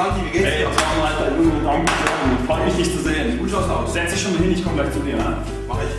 Santi, wie geht's dir? Hey, Alter, Junge, danke schön. Freut mich, dich zu sehen. Gut schaut's aus. Setz dich schon mal hin, ich komm gleich zu dir, ne? Mach ich.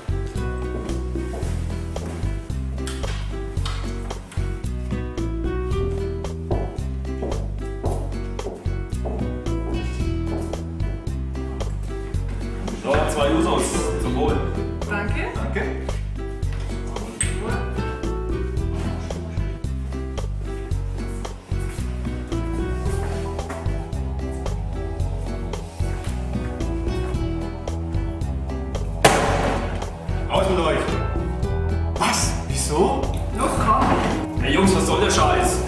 So, 2 Usos. Zum Wohl. Danke. Danke. Raus mit euch! Was? Wieso? Los, komm. Hey Jungs, was soll der Scheiß?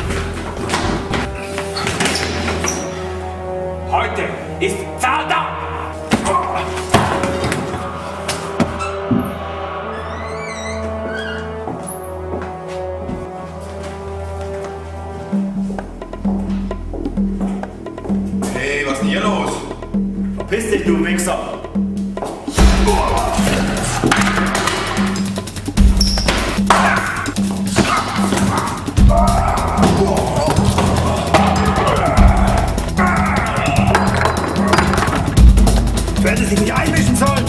Heute ist Zahltag! Hey, was ist denn hier los? Verpiss dich, du Wichser! Du hättest dich nicht einmischen sollen!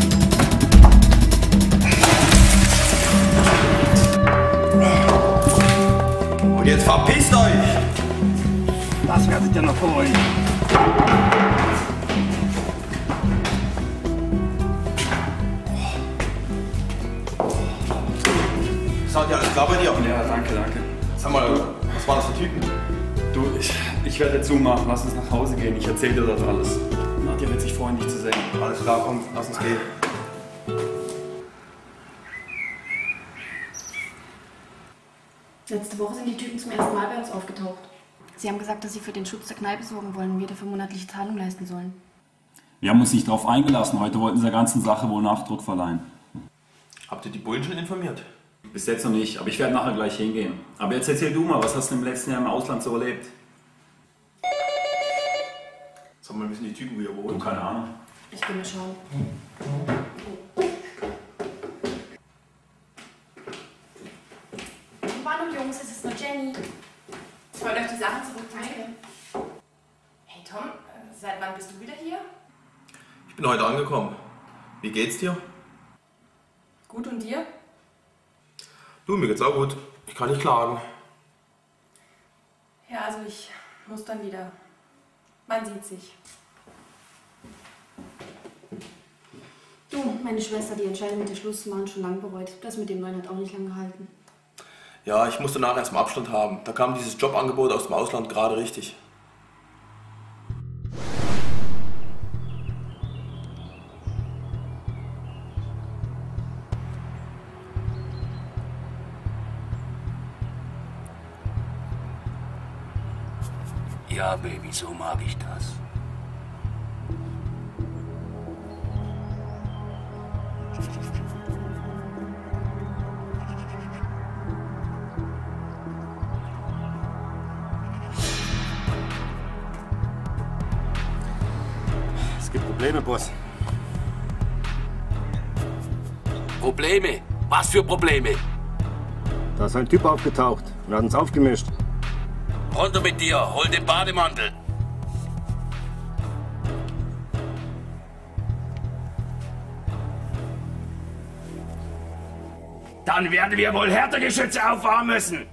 Und jetzt verpisst euch! Das werdet ihr noch bereuen. Santi, alles klar bei dir? Ja, danke, danke. Sag mal, was waren das für Typen? Du, ich werde zumachen, lass uns nach Hause gehen, ich erzähle dir das alles. Nadja wird sich freuen, dich zu sehen. Alles klar, komm, lass uns gehen. Letzte Woche sind die Typen zum ersten Mal bei uns aufgetaucht. Sie haben gesagt, dass sie für den Schutz der Kneipe sorgen wollen und wir dafür monatliche Zahlung leisten sollen. Wir haben uns nicht darauf eingelassen. Heute wollten sie der ganzen Sache wohl Nachdruck verleihen. Habt ihr die Bullen schon informiert? Bis jetzt noch nicht, aber ich werde nachher gleich hingehen. Aber jetzt erzähl du mal, was hast du im letzten Jahr im Ausland so erlebt? Sag mal, wissen die Typen, wie ihr wohnt? Du, keine Ahnung. Ich will mal schauen. Warnung, Jungs, es ist nur Jenny. Ich wollte euch die Sachen zurück. Danke. Hey Tom, seit wann bist du wieder hier? Ich bin heute angekommen. Wie geht's dir? Gut, und dir? Du, mir geht's auch gut. Ich kann nicht klagen. Ja, also ich muss dann wieder. Man sieht sich. Du, meine Schwester, die Entscheidung mit der Schluss zu machen, schon lange bereut. Das mit dem Neuen hat auch nicht lange gehalten. Ja, ich musste danach erstmal Abstand haben. Da kam dieses Jobangebot aus dem Ausland gerade richtig. Ja, Baby, so mag ich das. Es gibt Probleme, Boss. Probleme? Was für Probleme? Da ist ein Typ aufgetaucht und hat uns aufgemischt. Runter mit dir, hol den Bademantel. Dann werden wir wohl Härtegeschütze auffahren müssen.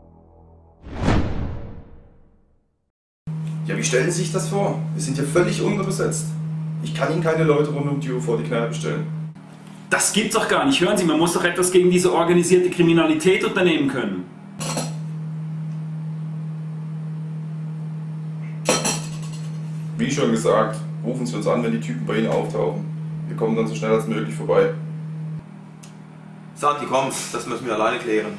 Ja, wie stellen Sie sich das vor? Wir sind hier völlig unterbesetzt. Ich kann Ihnen keine Leute rund um die Uhr vor die Kneipe stellen. Das gibt's doch gar nicht. Hören Sie, man muss doch etwas gegen diese organisierte Kriminalität unternehmen können. Wie schon gesagt, rufen Sie uns an, wenn die Typen bei Ihnen auftauchen. Wir kommen dann so schnell als möglich vorbei. Santi, komm, das müssen wir alleine klären.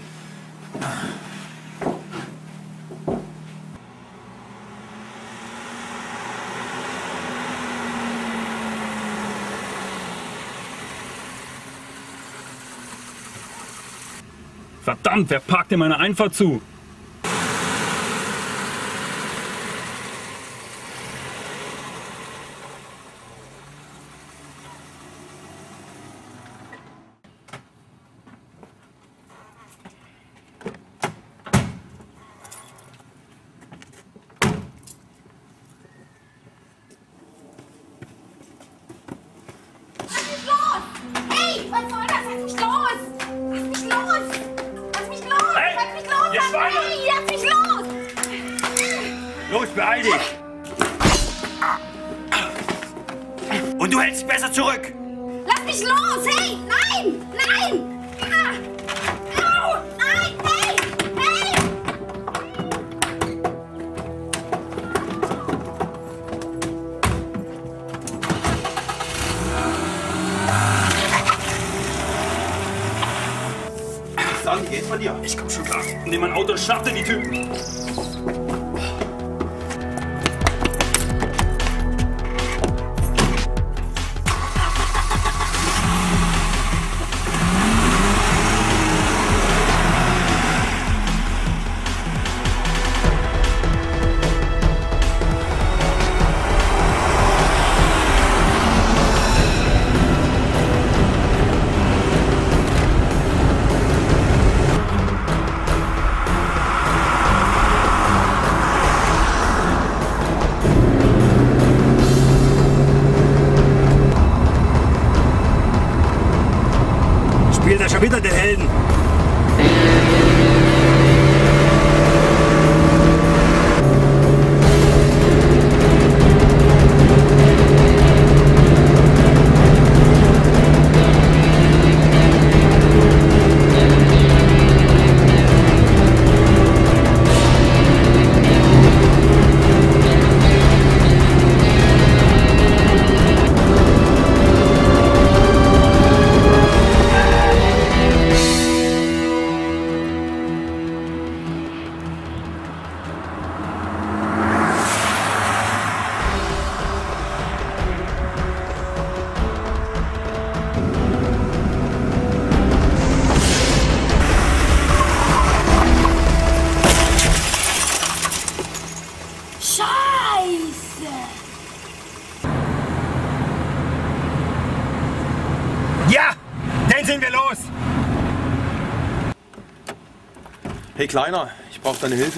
Verdammt, wer parkt in meiner Einfahrt zu? beeil dich! Und du hältst dich besser zurück! Lass mich los! Hey! Nein! Nein! Au! Nein! Hey! Hey! Sandy, geht's bei dir? Ich komm schon klar. Nimm mein Auto und schnapp dir die Typen. Spielt er schon wieder den Helden? Ja! Den sind wir los! Hey Kleiner, ich brauche deine Hilfe.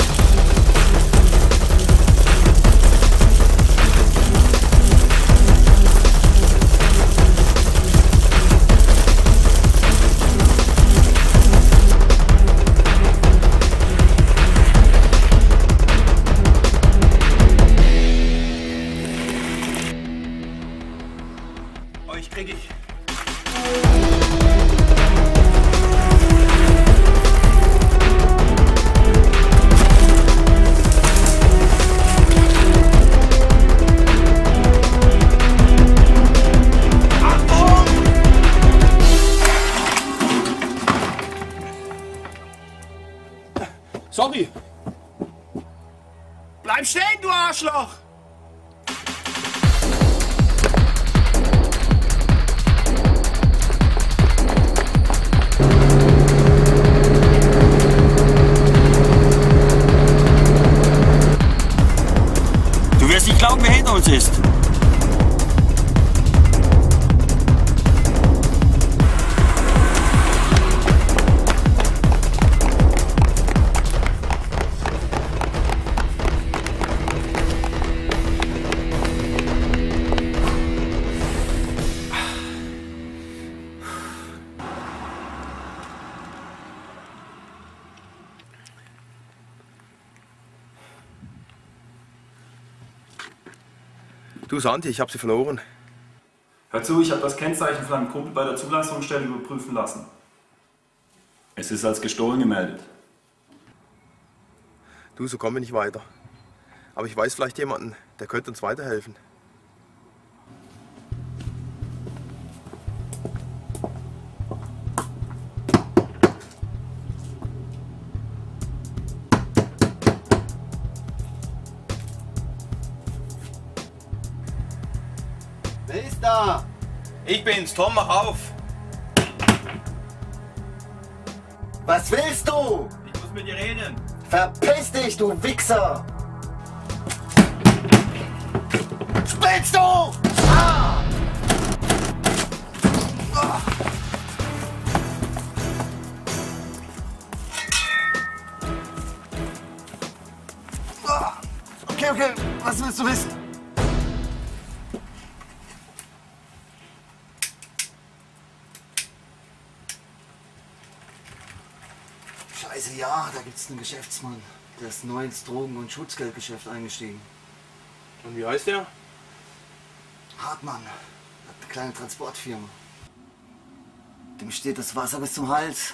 Euch krieg ich. Sorry. Bleib stehen, du Arschloch! Du wirst nicht glauben, wer hinter uns ist. Du Santi, ich habe sie verloren. Hör zu, ich habe das Kennzeichen von einem Kumpel bei der Zulassungsstelle überprüfen lassen. Es ist als gestohlen gemeldet. Du, so kommen wir nicht weiter. Aber ich weiß vielleicht jemanden, der könnte uns weiterhelfen. Wer ist da? Ich bin's, Tom, mach auf. Was willst du? Ich muss mit dir reden. Verpiss dich, du Wichser! Spinnst du? Ah! Ah! Ah! Okay, was willst du wissen? Scheiße, ja, da gibt's einen Geschäftsmann. Der ist neu ins Drogen- und Schutzgeldgeschäft eingestiegen. Und wie heißt der? Hartmann. Hat eine kleine Transportfirma. Dem steht das Wasser bis zum Hals.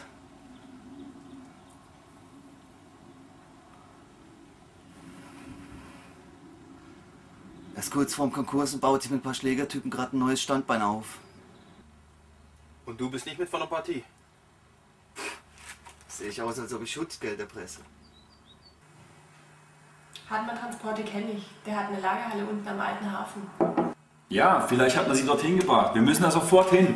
Er ist kurz vorm Konkurs und baut sich mit ein paar Schlägertypen gerade ein neues Standbein auf. Und du bist nicht mit von der Partie? Sehe ich aus, als ob ich Schutzgeld erpresse. Hartmann Transporte kenne ich. Der hat eine Lagerhalle unten am alten Hafen. Ja, vielleicht hat man sie dorthin gebracht. Wir müssen da sofort hin.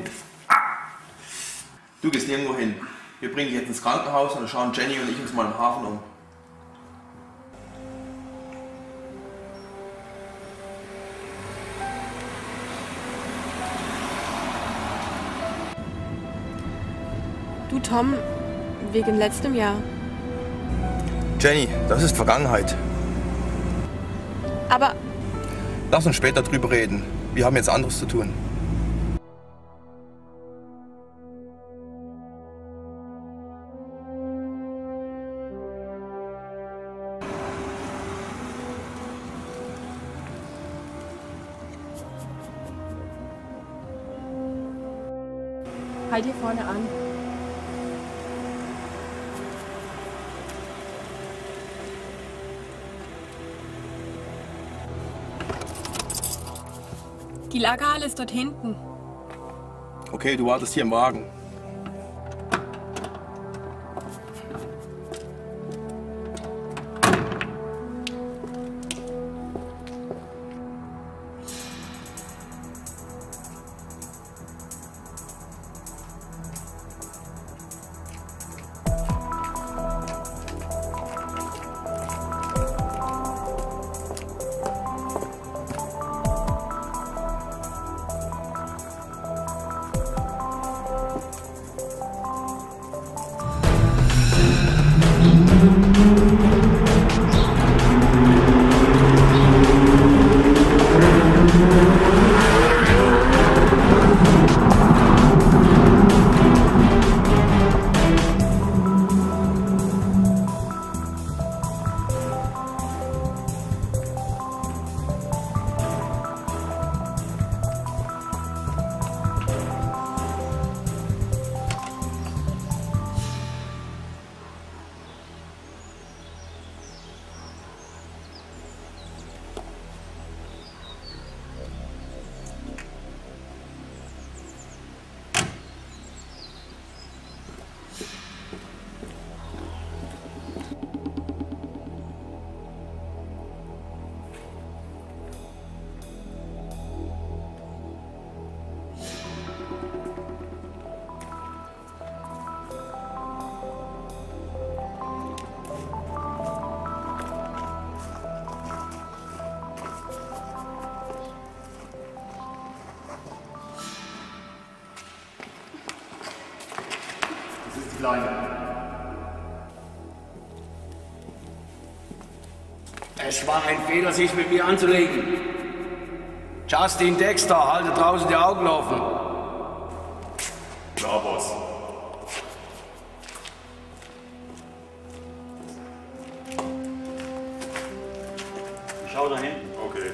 Du gehst nirgendwo hin. Wir bringen dich jetzt ins Krankenhaus und dann schauen Jenny und ich uns mal im Hafen um. Du, Tom, wegen letztem Jahr. Jenny, das ist Vergangenheit. Aber Lass uns später drüber reden. Wir haben jetzt anderes zu tun. halt hier vorne an. Die Lagerhalle ist dort hinten. Okay, du wartest hier im Wagen. Es war ein Fehler, sich mit mir anzulegen. Justin Dexter, halte draußen die Augen offen. Klar, Boss. Schau da hinten. Okay.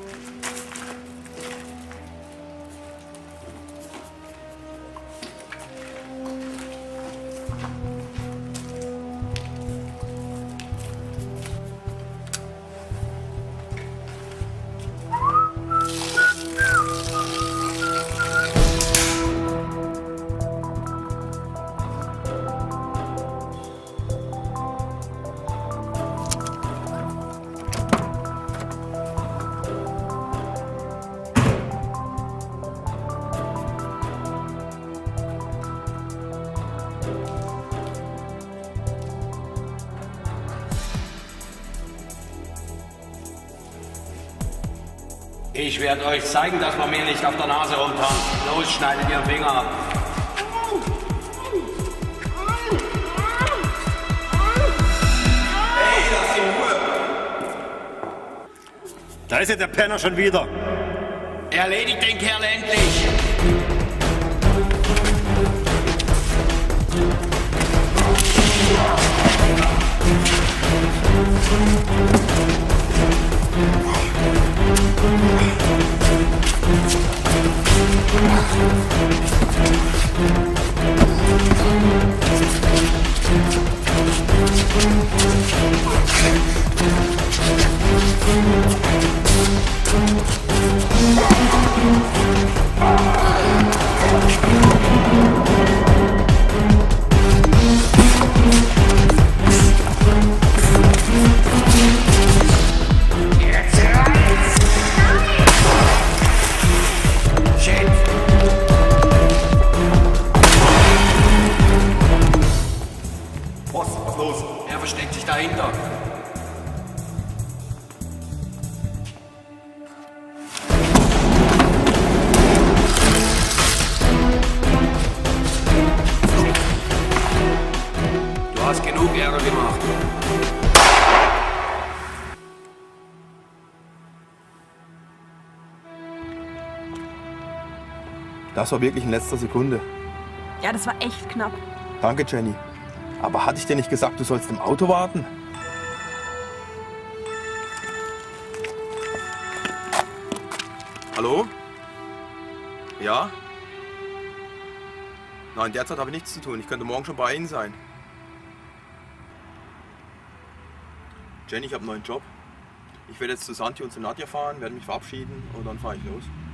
Ich werde euch zeigen, dass man mir nicht auf der Nase rumtanzt. Los, schneidet ihr Finger ab. Hey, lass ihn in Ruhe! Da ist ja der Penner schon wieder. Erledigt den Kerl endlich! Was los? Er versteckt sich dahinter. Du hast genug Ärger gemacht. Das war wirklich in letzter Sekunde. Ja, das war echt knapp. Danke, Jenny. Aber hatte ich dir nicht gesagt, du sollst im Auto warten? Hallo? Ja? Nein, derzeit habe ich nichts zu tun. Ich könnte morgen schon bei Ihnen sein. Jenny, ich habe einen neuen Job. Ich werde jetzt zu Santi und zu Nadja fahren, werde mich verabschieden und dann fahre ich los.